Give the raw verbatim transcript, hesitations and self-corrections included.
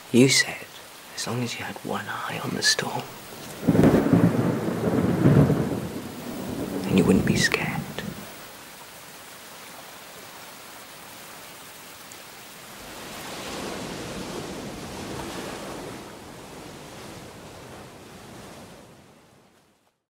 You said as long as you had one eye on the storm, then you wouldn't be scared.